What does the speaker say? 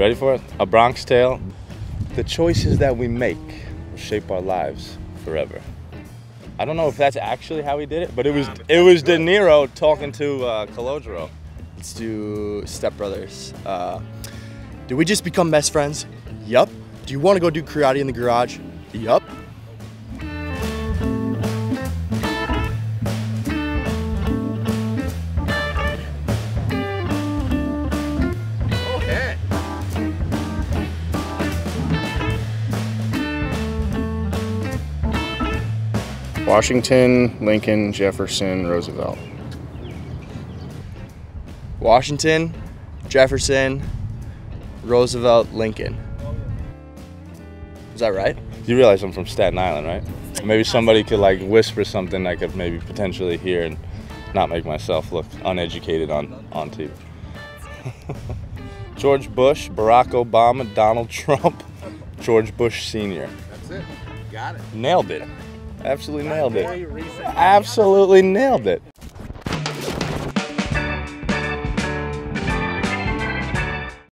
ready for it? A Bronx Tale. The choices that we make will shape our lives forever. I don't know if that's actually how he did it, but it was De Niro talking to Calogero. Let's do Step Brothers. Did we just become best friends? Yup. Do you want to go do karate in the garage? Yup. Okay. Washington, Lincoln, Jefferson, Roosevelt. Washington, Jefferson, Roosevelt, Lincoln. Is that right? You realize I'm from Staten Island, right? Maybe somebody could like whisper something I could maybe potentially hear and not make myself look uneducated on TV. George Bush, Barack Obama, Donald Trump, George Bush Sr. That's it. Got it. Nailed it. Absolutely nailed Very it. recent. Absolutely nailed it.